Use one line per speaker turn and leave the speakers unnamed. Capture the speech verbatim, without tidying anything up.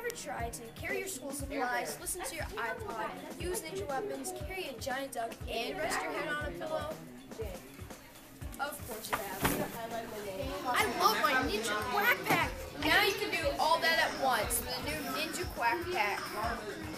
ever tried to carry your school supplies, listen to your iPod, use ninja weapons, carry a giant duck, and rest your head on a pillow? Of course you have. I love my Ninja Quack Pack! Now you can do all that at once with the new Ninja Quack Pack.